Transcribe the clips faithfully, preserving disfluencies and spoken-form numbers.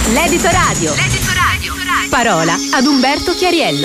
L'Edito Radio. L'Edito Radio. Parola ad Umberto Chiariello.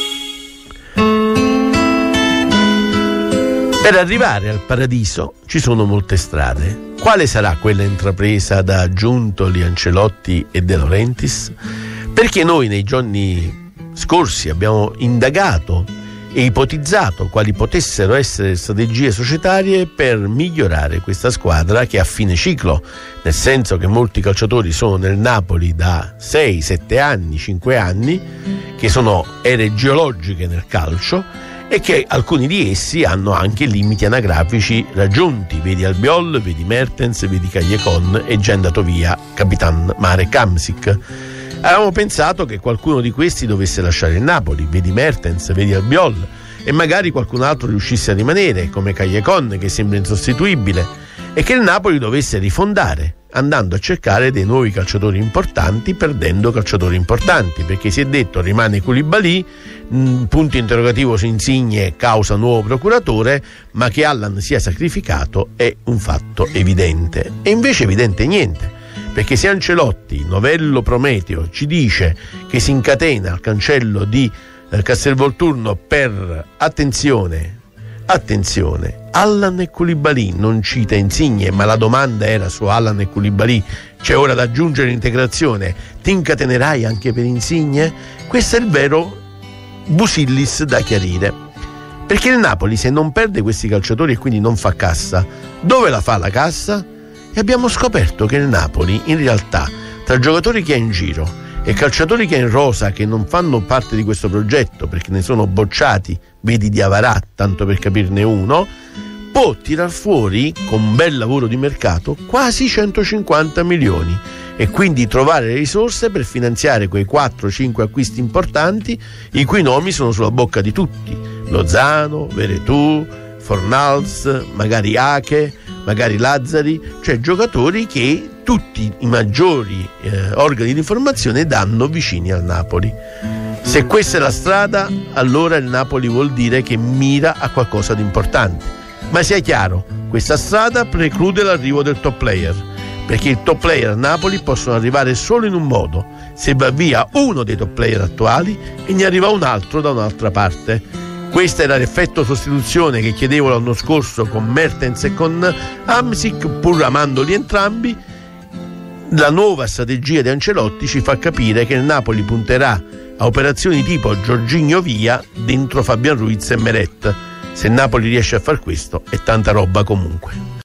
Per arrivare al paradiso ci sono molte strade. Quale sarà quella intrapresa da Giuntoli, Ancelotti e De Laurentiis? Perché noi nei giorni scorsi abbiamo indagato e ipotizzato quali potessero essere strategie societarie per migliorare questa squadra che è a fine ciclo, nel senso che molti calciatori sono nel Napoli da sei sette anni, cinque anni, che sono ere geologiche nel calcio e che alcuni di essi hanno anche limiti anagrafici raggiunti, vedi Albiol, vedi Mertens, vedi Callecon e già è andato via Capitan Marek Hamsik. Avevamo pensato che qualcuno di questi dovesse lasciare il Napoli, vedi Mertens, vedi Albiol, e magari qualcun altro riuscisse a rimanere, come Callecon, che sembra insostituibile, e che il Napoli dovesse rifondare, andando a cercare dei nuovi calciatori importanti, perdendo calciatori importanti, perché si è detto rimane Koulibaly, mh, punto interrogativo su Insigne, causa nuovo procuratore, ma che Allan sia sacrificato è un fatto evidente. E invece evidente niente. Perché se Ancelotti, novello Prometeo, ci dice che si incatena al cancello di eh, Castelvolturno per, attenzione, attenzione, Allan e Koulibaly, non cita Insigne, ma la domanda era su Allan e Koulibaly, c'è ora da aggiungere l'integrazione, ti incatenerai anche per Insigne? Questo è il vero busillis da chiarire. Perché il Napoli, se non perde questi calciatori e quindi non fa cassa, dove la fa la cassa? E abbiamo scoperto che il Napoli, in realtà, tra giocatori che ha in giro e calciatori che ha in rosa che non fanno parte di questo progetto perché ne sono bocciati, vedi Diawara, tanto per capirne uno, può tirar fuori, con un bel lavoro di mercato, quasi centocinquanta milioni e quindi trovare le risorse per finanziare quei quattro cinque acquisti importanti i cui nomi sono sulla bocca di tutti: Lozano, Veretout, Fornals, magari Ache, magari Lazzari, cioè giocatori che tutti i maggiori eh, organi di informazione danno vicini al Napoli. Se questa è la strada, allora il Napoli vuol dire che mira a qualcosa di importante. Ma sia chiaro, questa strada preclude l'arrivo del top player, perché i top player a Napoli possono arrivare solo in un modo: se va via uno dei top player attuali e ne arriva un altro da un'altra parte. Questo era l'effetto sostituzione che chiedevo l'anno scorso con Mertens e con Hamsik, pur amandoli entrambi. La nuova strategia di Ancelotti ci fa capire che il Napoli punterà a operazioni tipo Jorginho via dentro Fabian Ruiz e Meret. Se il Napoli riesce a far questo è tanta roba comunque.